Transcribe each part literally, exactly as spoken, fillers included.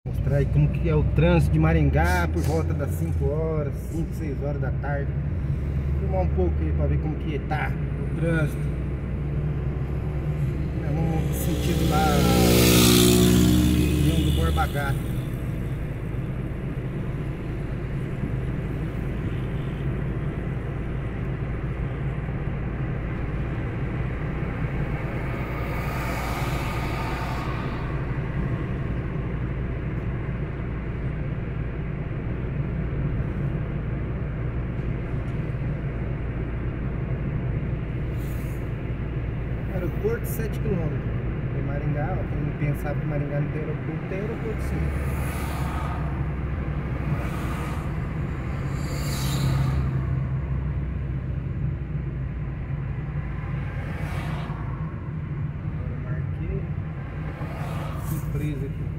Mostrar aí como que é o trânsito de Maringá por volta das cinco horas, cinco, seis horas da tarde. Vou filmar um pouco aí pra ver como que tá o trânsito. Vamos sentido lá região do Borba Gato. Aeroporto sete quilômetros. Em Maringá, ó, quem não pensava que Maringá não tem aeroporto, tem aeroporto sim. Agora marquei. Surpresa aqui.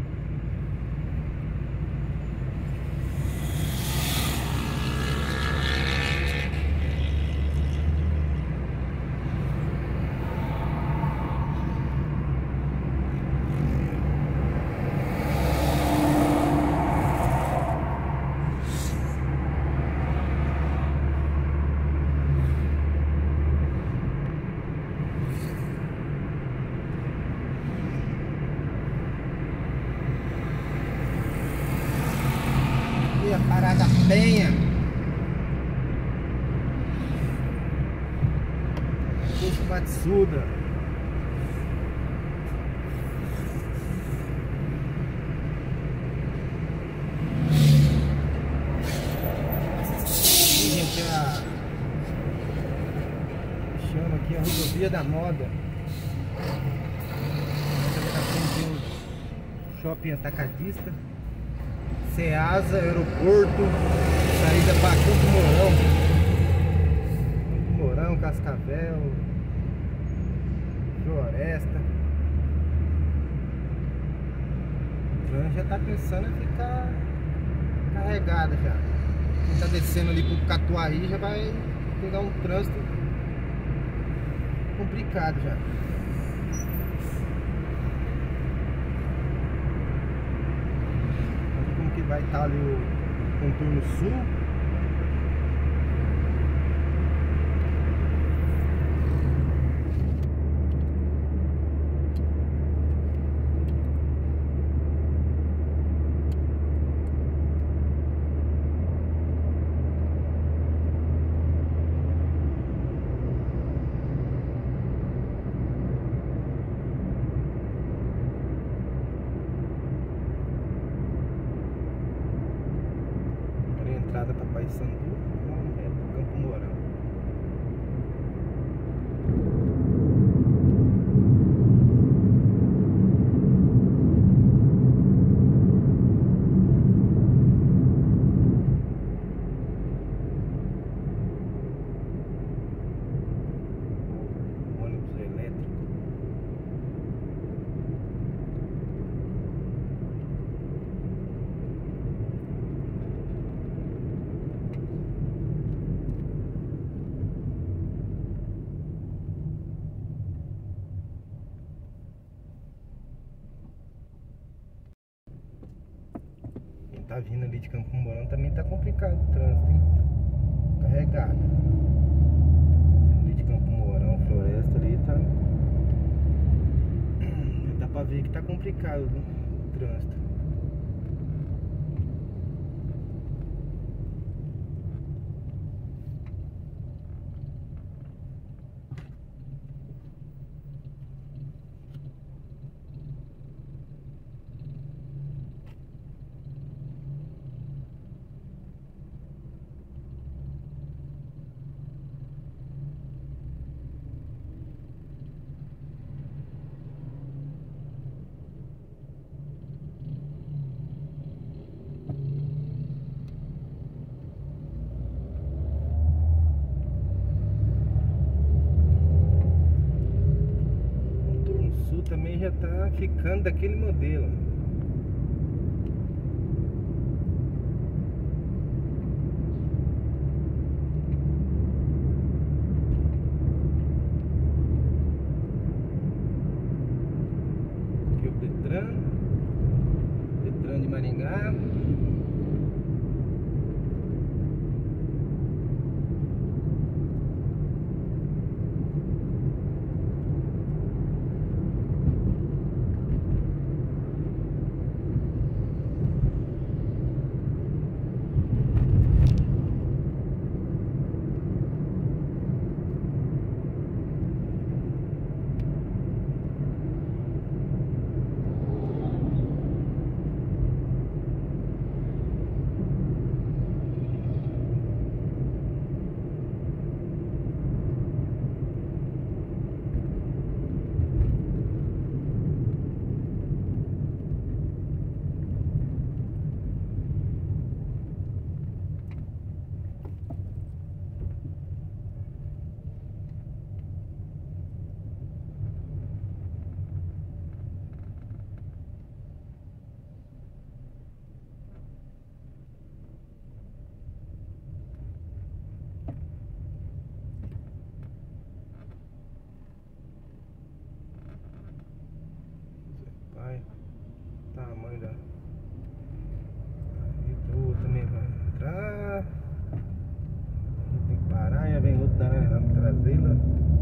A Parada Penha, Posto Matsuda. Aqui, gente, é a... chama aqui a Rodovia da Moda. Tem o Shopping Atacadista, Ceasa, aeroporto, saída para Campo Mourão, Campo Mourão, Cascavel, Floresta. O trânsito já está pensando em ficar carregado já. Quem está descendo ali pro Catuaí já vai pegar um trânsito complicado já. Vai estar ali o contorno sul. Entrada para Paissandu, é do Campo Mourão. Ônibus elétrico. Tá vindo ali de Campo Mourão também tá complicado o trânsito, hein? Carregado. Ali de Campo Mourão, Floresta ali tá. Dá pra ver que tá complicado o trânsito. Também já tá ficando daquele modelo. Aqui o Detran. Detran Maringá. Vai, tamanho da Vitor também vai entrar. Tem que parar, já vem outro danado trazê-la.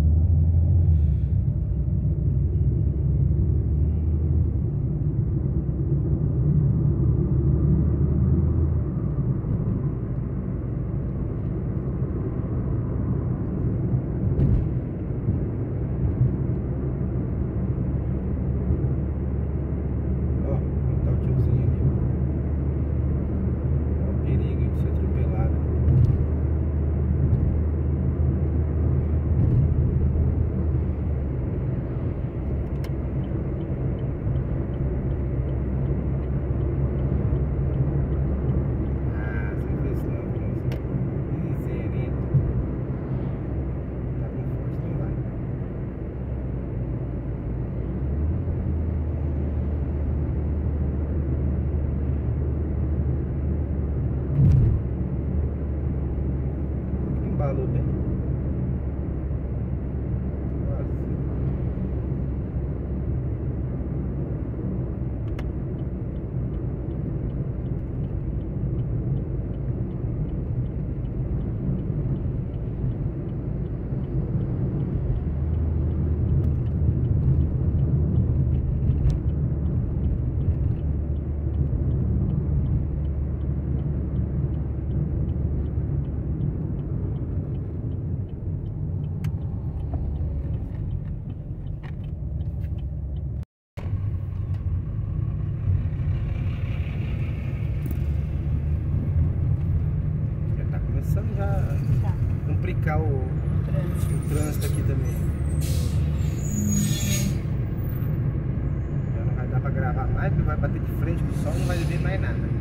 Embalou bem. Começando já a complicar o, o, trânsito. o trânsito aqui também. Já não vai dar pra gravar mais, porque vai bater de frente com o sol, não vai ver mais nada.